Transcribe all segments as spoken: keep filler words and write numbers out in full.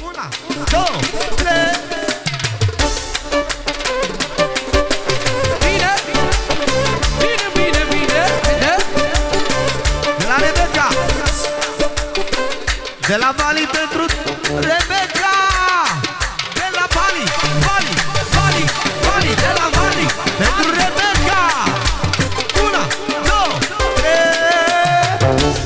Una, două, trei. Bine, bine, bine, bine. De la Rebecca. De la Vali pentru Rebecca. De la Vali, Vali, Vali, Vali. De la Vali pentru Rebecca. Una, două, trei.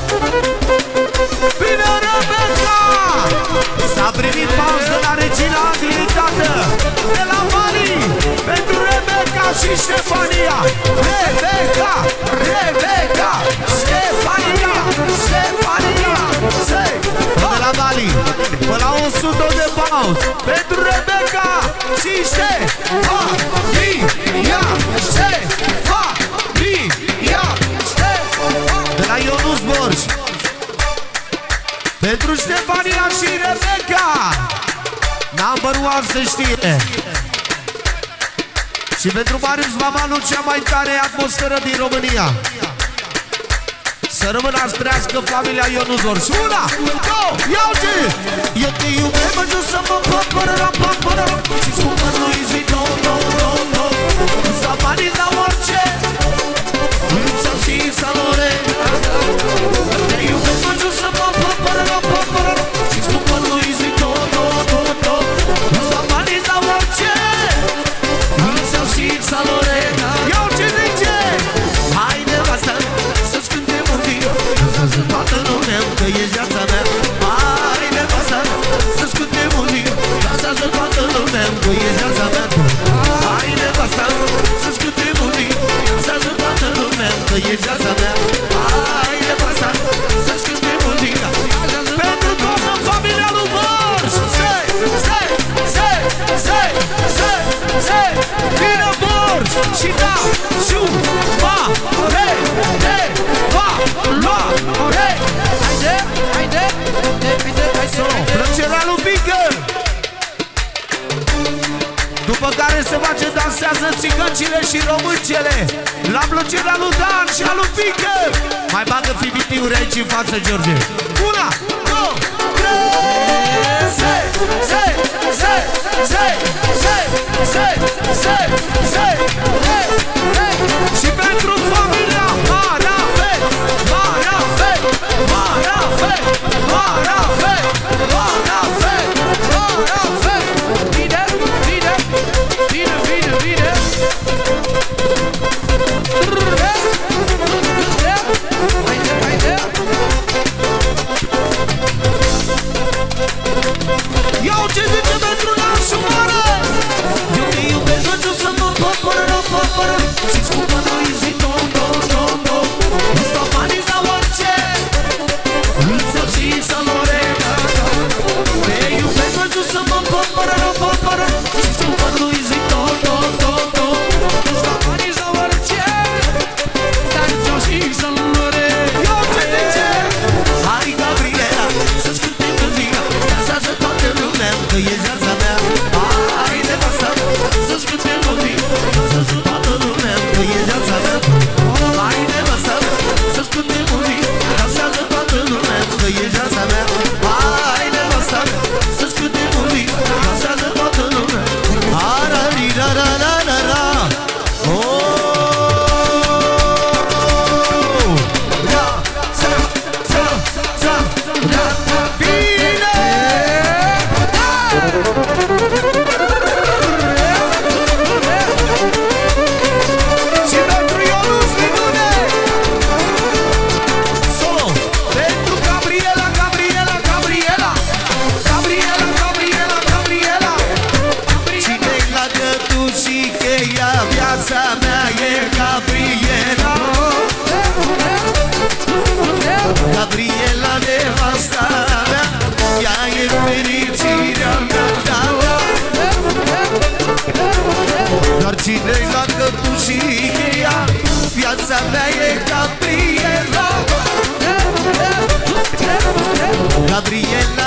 Bine, Rebecca. S-a primit pauză de la Regina Abilitată. De la Vali pentru Rebecca și Ștefania. Rebecca, Rebecca, Ștefania, Ștefania. De la Vali până la o sută de pauză pentru Rebecca și Ștefania, Ștefania, Ștefania. De la Ionus Borș pentru Ștefania și Rebecca. Number one să știe. Și pentru Marius Vamanu, cea mai tare atmosferă din România. Să rămână trească familia Ionus Borș. Una, două, iau-te! Eu te iubesc, mă jos să mă păpără, păpără. Și-ți cumpăr lui zi, no, no, no, no. Să banii la orice, lipsa și salore. Te iubesc, mă jos să mă păpără, păpără. Și-ți cumpăr lui zi, no, no, no, no. Să banii la orice, lipsa și salore. Iau-te, zice! Hai, nevastă, să-ți cântem un zi. Să-ți toată lumea că ești viața mea. Hai, nevastă, să-ți cântem un zi. Să-ți toată lumea că ești viața mea. Hai, nevastă, să-ți cântem un zi. Să-ți toată lumea că ești viața mea. Hai, nevastă, să-ți cântem un zi. Pentru toată familia lui Borș. Sei, sei, sei, sei, sei, sei. Vine Borș și da, șu, ba, re, re, ba, lua, re. Haide, haide, haide, haide, haide. Plăcerea lui Bigger. După care se face dansează țigăncile și româncele. La plăcerea lui Dan și a lui Bigger. Mai bagă fibitiuri aici în față, George. Una, două, trei. Sei, sei, sei, sei, sei, sei, sei, sei, sei, sei. Și pentru familia Marafe, Marafe, Marafe, Marafe, Marafe, Marafe. Bine, bine, bine, bine, bine. Haide, haide. Iau ce zice pentru nașul mare. Eu te iubesc, nu știu să mă păpără, păpără. Și-ți cumpăr lui zi, no, no, no, no. Nu stau banii la orice, lipsa și salore. Te iubesc, nu știu să mă păpără, păpără. Și-ți cumpăr lui zi, no, no, no, no. Nu stau banii la orice, lipsa și salore. Iau ce zice. Hai, Gabriela, să-ți cântem muzica. Dansează toată lumea, că ești viața mea. Hai, nevastă, să-ți cântem muzica. Dansează toată lumea, că ești viața mea. Hai, nevastă, să-ți cântem muzica. Dansează toată lumea, că ești viața mea. Hai, nevastă, să-ți cântem muzica. Dansează toată lumea. Ara-ri-ra-ra-ra-ra-ra. Viața mea e Gabriela. Gabriela, nevasta mea. Ea e fericirea mea, da, da. Dar cine-i la cătușică ea? Viața mea e Gabriela. Gabriela.